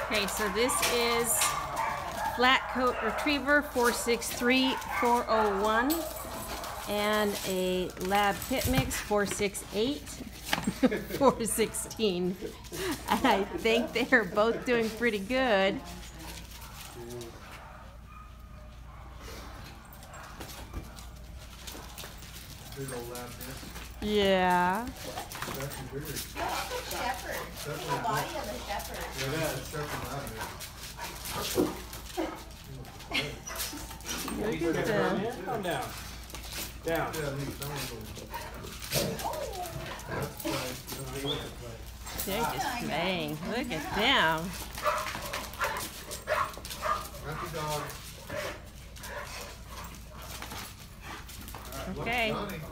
Okay, so this is Flat Coat Retriever 463401 and a Lab Pit Mix 468 416. And I think they're both doing pretty good. Yeah. Shepherd. The body of a shepherd. Look at them. Calm down. Down. They're just playing. Look at them. Okay.